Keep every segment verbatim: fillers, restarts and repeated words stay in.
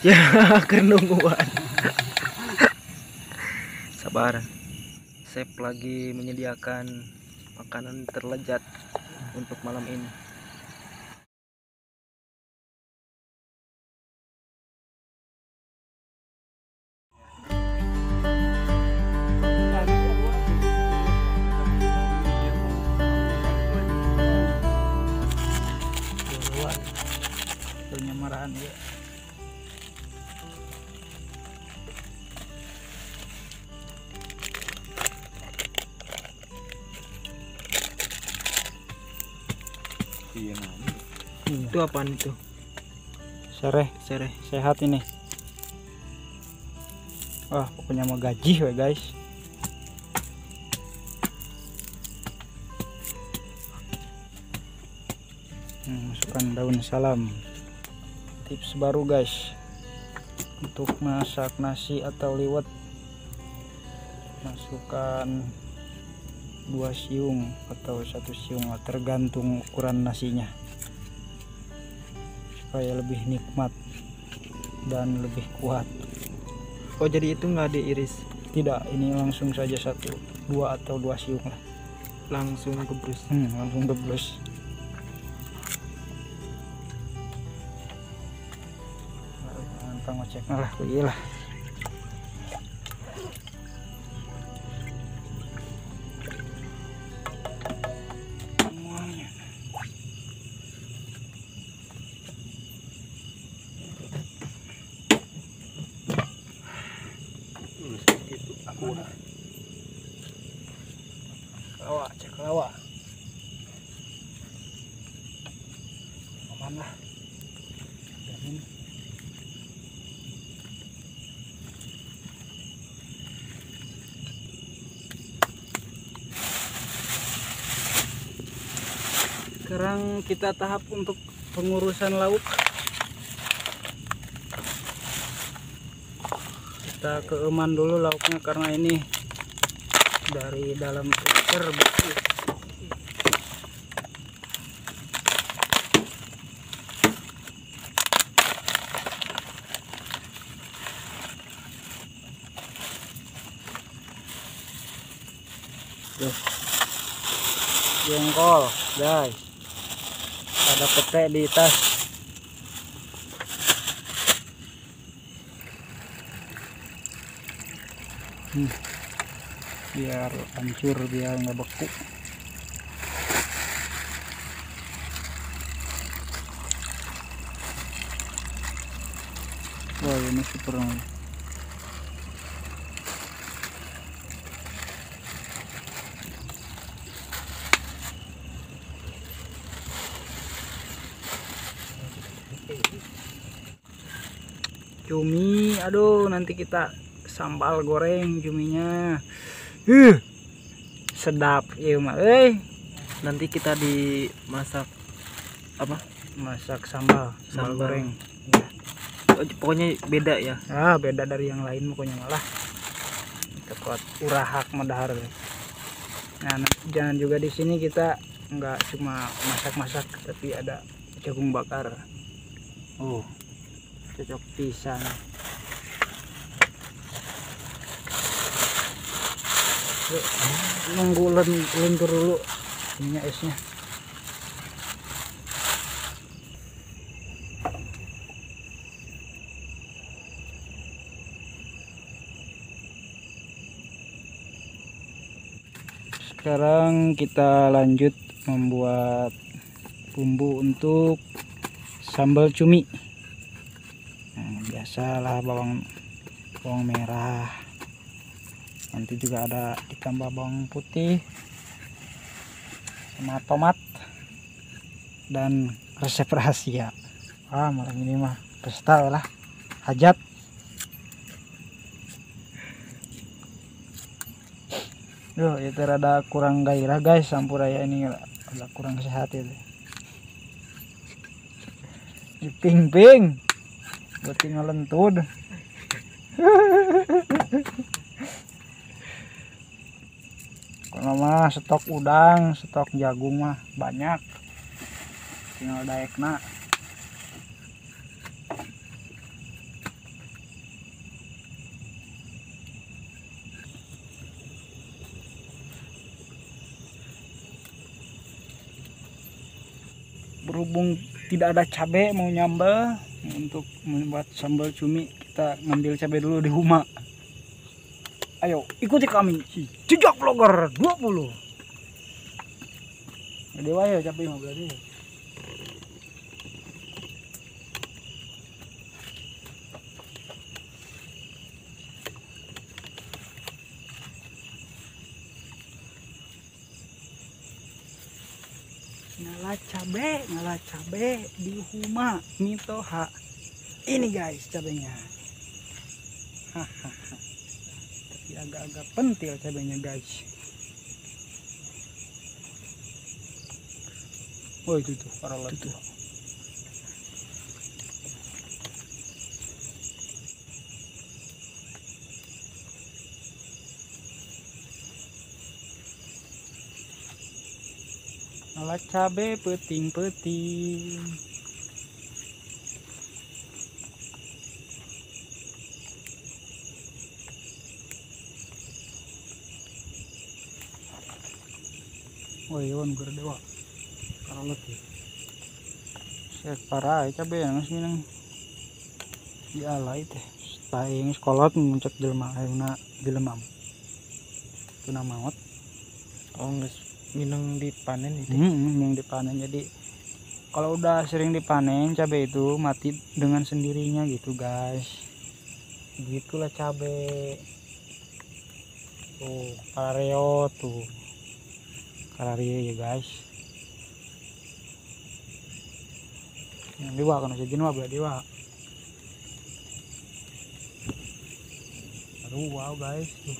Ya, kenungguan. Sabar. Chef lagi menyediakan makanan terlezat untuk malam ini. Penyamaran ya. Iya, nah. Itu apaan itu? Sereh, Sereh. sehat ini. Wah, pokoknya mau gaji we guys. Hmm, masukkan daun salam. Tips baru guys untuk masak nasi atau liwet, masukkan dua siung atau satu siung, tergantung ukuran nasinya, supaya lebih nikmat dan lebih kuat. Oh, jadi itu nggak diiris, Tidak, ini langsung saja satu dua atau dua siung lah. langsung gebrus. Hmm, langsung geblus. Gampang ngeceknya lah, iyalah. Semuanya. Itu aku Lawa, cek lawa. Aman lah. Jamin. Sekarang kita tahap untuk pengurusan lauk. Kita keeman dulu lauknya karena ini dari dalam freezer beku. Tuh. Jengkol guys, ada pete di tas. Hmm. Biar hancur, biar nggak beku. Wah, ini super. Cumi, aduh, nanti kita sambal goreng cuminya. Uh, sedap ya mah. Eh, Nanti kita dimasak apa? masak sambal, sambal Sambal. goreng. Oh, pokoknya beda ya. Ah, beda dari yang lain pokoknya malah. Tekot urahak medahar. Nah, jangan juga di sini kita nggak cuma masak-masak, tapi ada jagung bakar. Oh, cocok pisan. Yuk, nunggu lentur dulu ininya, esnya. Sekarang kita lanjut membuat bumbu untuk sambal cumi. Nah, biasalah bawang bawang merah, nanti juga ada ditambah bawang putih sama tomat dan resep rahasia. Ah, malam ini mah pesta lah, hajat. Duh, itu rada kurang gairah guys, sampuraya ini agak kurang sehat itu. Diping-ping buat tinggal lentud. Kalau mah stok udang, stok jagung mah banyak, tinggal daekna. berhubung tidak ada cabai mau nyambal, untuk membuat sambal cumi kita ngambil cabai dulu di rumah. Ayo ikuti kami si Jejak Vlogger dua puluh. Dewa ya cabai mah berarti. Ngalah cabe, ngalah cabe di rumah mitoha. Ini guys cabenya. Hahaha. Tapi agak-agak pentil cabenya guys. Oh itu tuh, para itu tuh. Ngalah cabe peting-peting. Woi, wan gerdewa. Kalau letih. Saya parah cabe yang minang dialai teh. Paing sekolot muncul jelema ayeuna jelema. Tuna maot. Oh nggak minang dipanen itu. Hmm, yang dipanen. Jadi kalau udah sering dipanen cabai itu mati dengan sendirinya gitu guys. Gitulah cabai. Tuh, kareo tuh. Karario ya guys. Yang dewa kan saja jenuh belah dewa. Aduh wow guys tuh.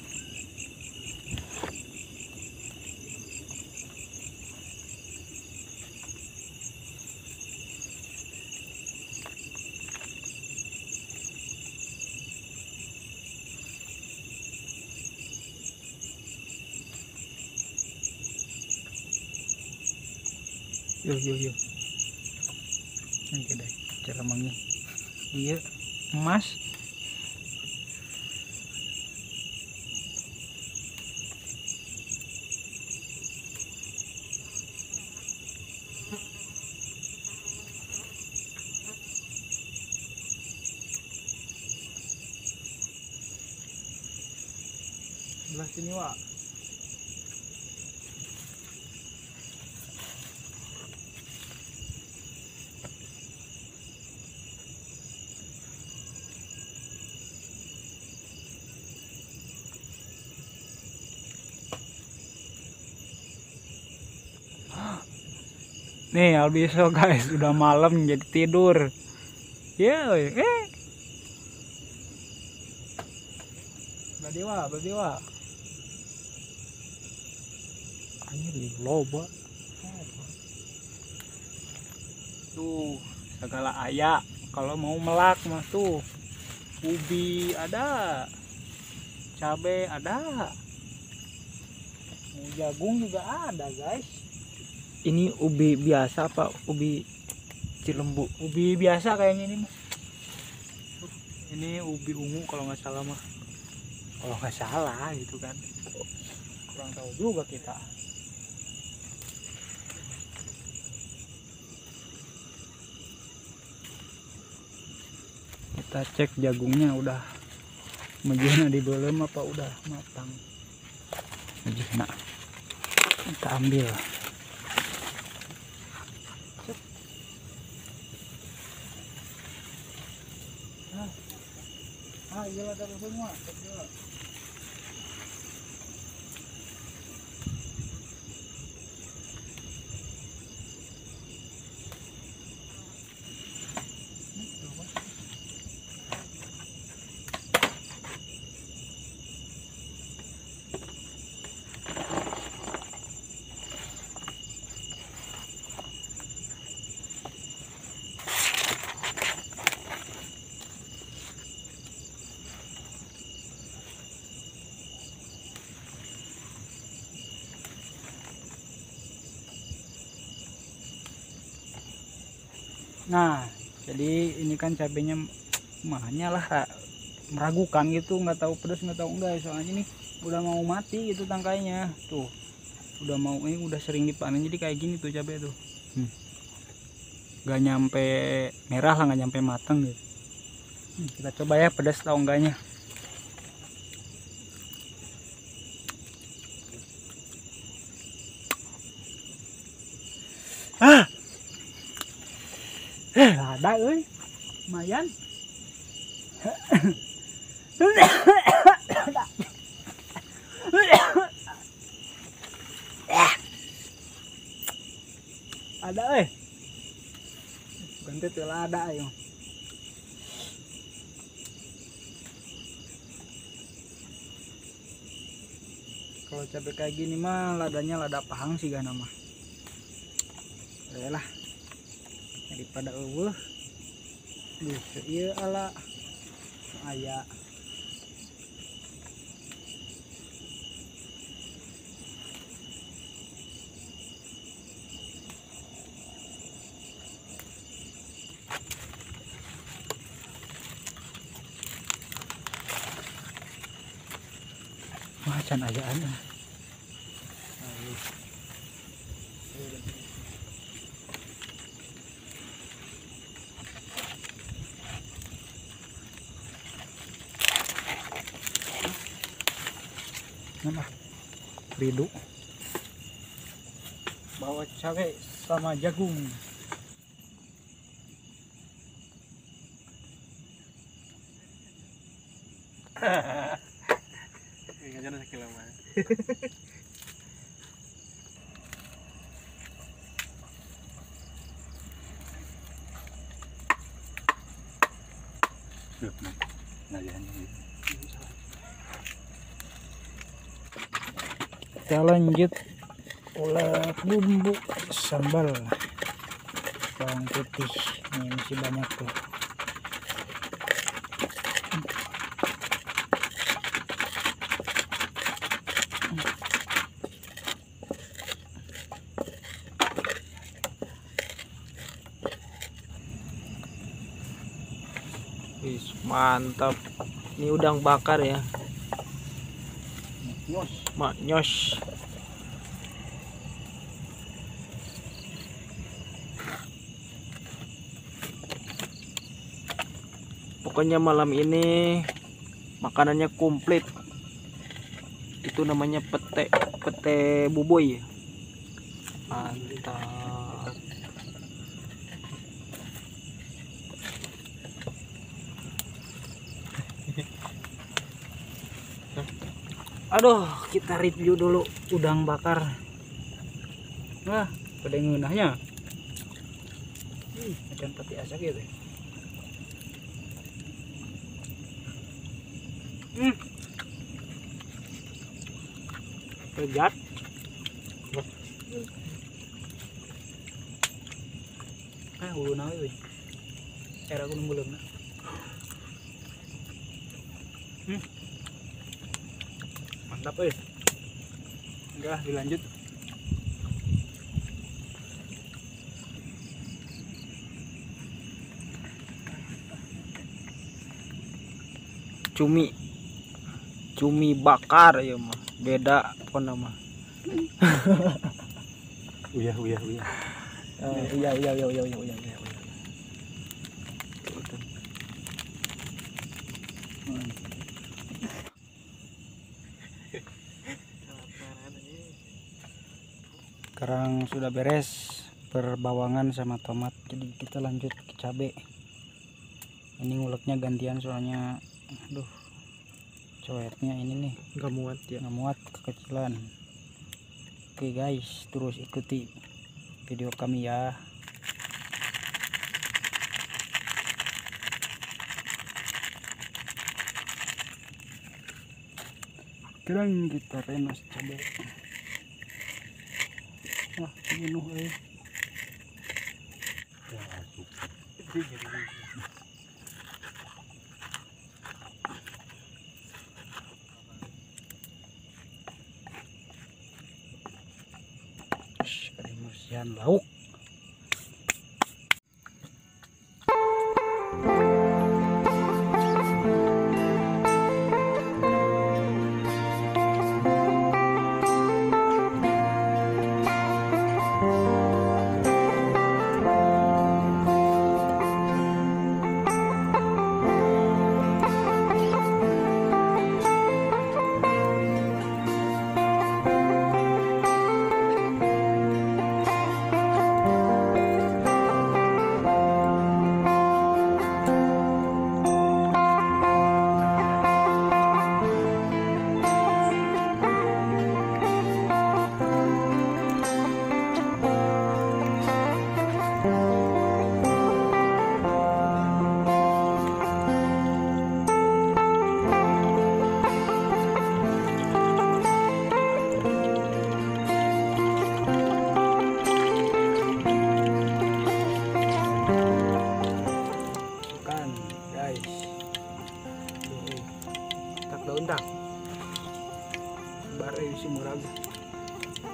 Yo yo yo. Oke deh, cara mangi. Iya, emas. Sebelah sini, Wak. Nih albiso guys, udah malam jadi tidur. Ya, yeah, eh. Berdewa, berdewa. Anjir di loba. Tuh, segala ayak. Kalau mau melak mah tuh. Ubi ada. Cabe ada. Mau jagung juga ada, guys. Ini ubi biasa apa ubi cilembu? Ubi biasa kayaknya ini mah. Ini ubi ungu kalau nggak salah mah. Kalau nggak salah gitu kan. Kurang tahu juga kita. Kita cek jagungnya udah mejena di belum apa udah matang. Mejena. Kita ambil. Ah, iya ada semua. Nah, jadi ini kan cabenya mahnya lah meragukan gitu, nggak tahu pedas nggak tahu enggak. Soalnya ini udah mau mati gitu tangkainya tuh, udah mau ini udah sering dipanen jadi kayak gini tuh cabai tuh. Hmm. Gak nyampe merah lah, gak nyampe matang gitu. Kita coba ya pedas atau enggaknya. Ah, eh ada euy, lumayan. Ada euy. Ganti tuh ada ayo. Kalau cabai kayak gini mah ladanya lada pahang sih gak nama. Lah daripada eueuh. Duh, ieu ala aya. Macan ayaan. Mana? Ridu. Bawa cabai sama jagung. Ingatnya nasi lama. Được, nah jangan gitu. Kita lanjut olah bumbu sambal. Bawang putih ini masih banyak tuh. Wis, mantap. Ini udang bakar ya. Nyos. Maknyos. Pokoknya malam ini makanannya komplit. Itu namanya pete pete buboy. Mantap. Aduh, kita review dulu udang bakar. Wah, pada ngeunahnya. Ih, macam peti asak gitu. Hmm. Lezat. Ah, ulu nawe we. Era gunung belum. Hmm. Mantap eh. Enggak, dilanjut. Cumi. Cumi bakar ya mah. Beda apa nama? Uyah, uyah, uyah. Uh, iya iya iya iya iya iya iya. Hmm. Sekarang sudah beres berbawangan sama tomat, jadi kita lanjut ke cabai. Ini nguleknya gantian soalnya aduh coetnya ini nih Nggak muat ya. nggak muat, kekecilan. Oke guys, terus ikuti video kami ya. Sekarang kita renos cabai. Wah, penuh eh. Ya, asup. Emosian lauk.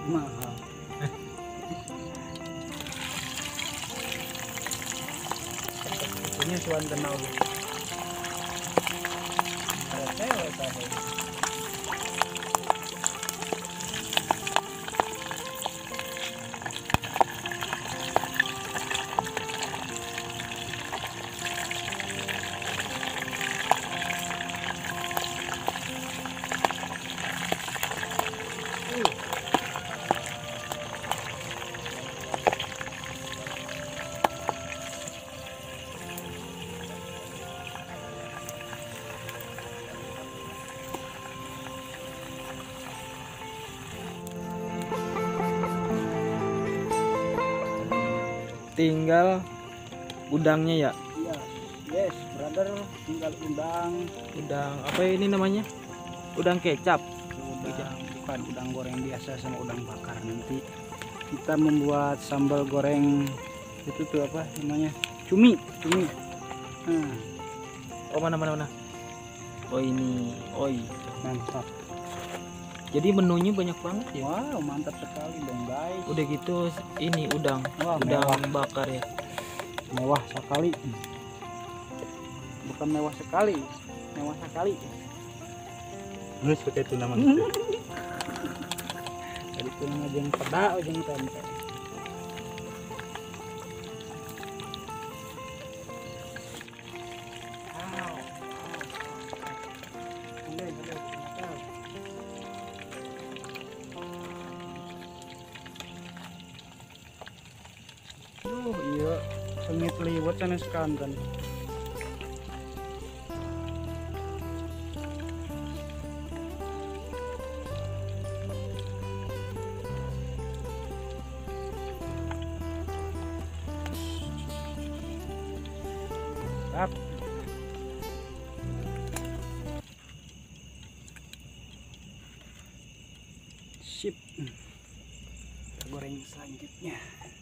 mahal. Ini suan kenal. Ada cewek tadi. Tinggal udangnya ya. Iya, yes, brother, tinggal udang. Udang apa ini namanya? Udang kecap. Udang, bukan udang goreng biasa sama udang bakar. Nanti kita membuat sambal goreng itu tuh apa namanya? Cumi, cumi. Nah, Oh mana mana mana. Oh ini. Oh iya. mantap. Jadi menunya banyak banget ya. Wow, mantap sekali dong guys. Udah gitu ini udang. Wah, Udang mewah. bakar ya. Mewah sekali. Bukan mewah sekali, mewah sekali. Nus pakai itu nama gitu. Jadi tulang aja yang peda, aja yang tempe. Wow. Boleh, boleh, mantap. Duh, iya, sengit liwat sana sekanten. Mantap. Sip. Kita goreng selanjutnya.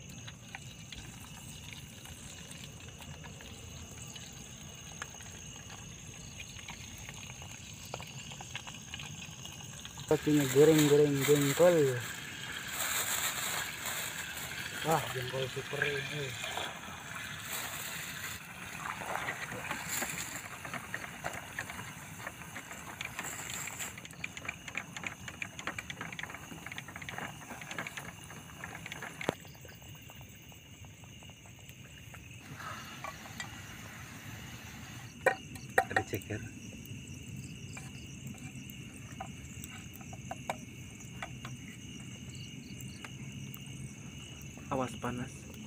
Pastinya goreng-goreng jengkol. Wah, jengkol super ini. Ada ceker. Awas panas.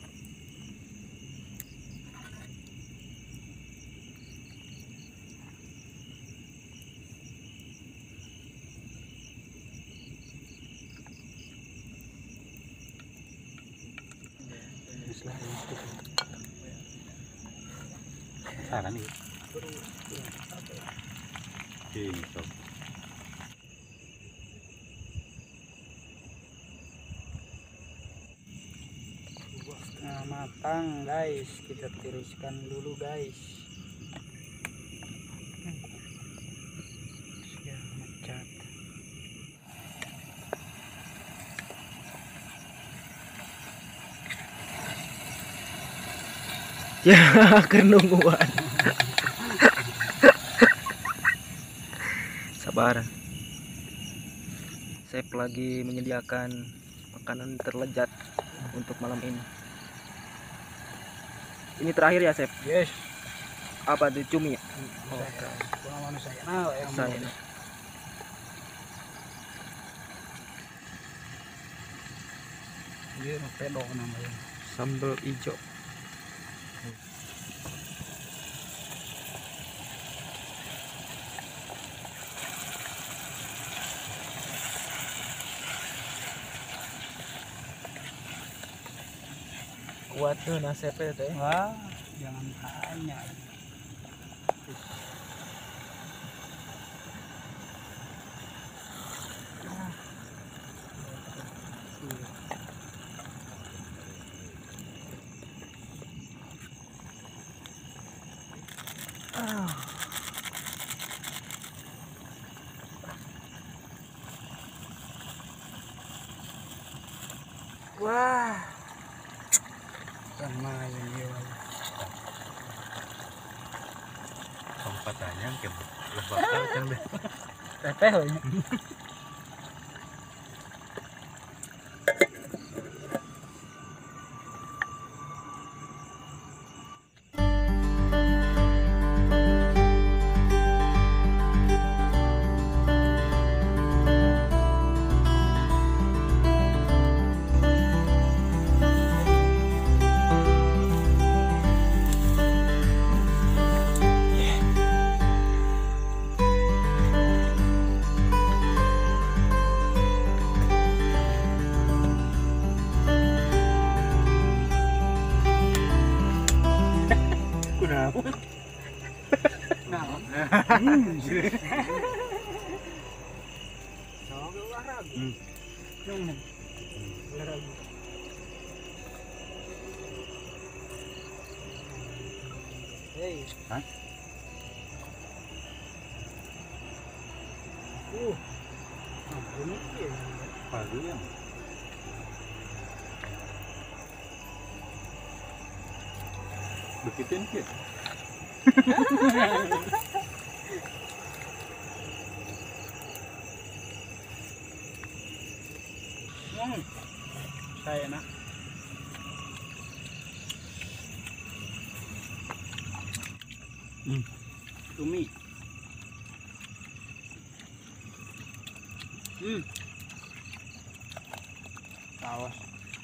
Saran nih. Ini sob. Nah, matang guys, kita tiriskan dulu guys. Ya, mecat. Ya kenungguan. Sabar. Chef lagi menyediakan makanan terlezat untuk malam ini. Ini terakhir ya, Chef. Yes. Apa tuh cumi ya? Oh, pengalaman saya. Nah, yang Saya. mau. Dia mau pedok namanya. Sambal hijau. Kuat tuh nasibnya teh. Wah, jangan tanya. Ah. patahnya kan lah bakal kan deh. Teteh we. Kenapa? Hmm. Sok olahraga. Hmm. Yang olahraga. Hey. Hah? Uh. Ah, ini dia. Pagi yang begitu nih. Hmm. Saya enak. Hmm. Cumi. Hmm. Awas.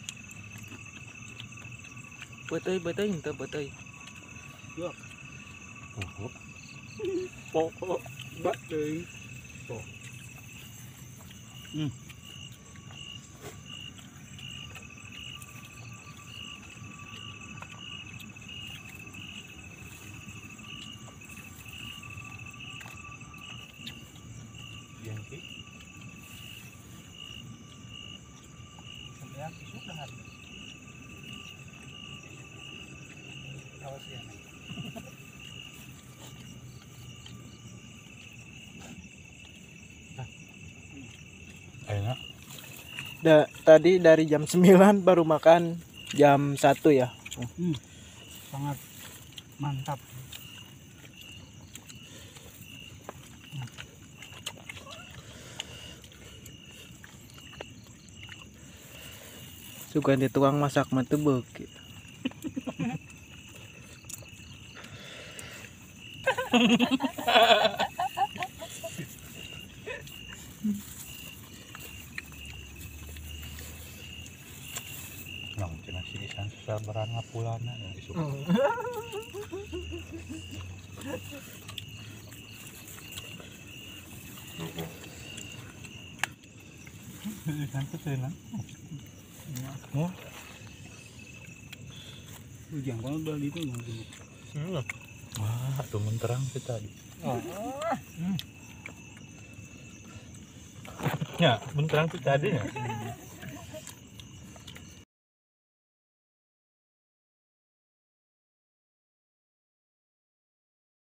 Beteuy beteuy henteu beteuy. Yuk. Oh, Pokok bak deui. Pok. Hmm. yang ki. Sampai sudah habis. Awas ya. Enak. Da, tadi dari jam sembilan baru makan jam satu ya. Hmm. Sangat mantap. Suka di tukang masak mah teu beuki. Yang cenah si Isan susah berangapulana yang isu. Isan tuh senang. Oh, Ujang kalau balik itu nggak dulu. wah, tuh menterang sih tadi. Oh. Ya, menterang tuh tadi ya.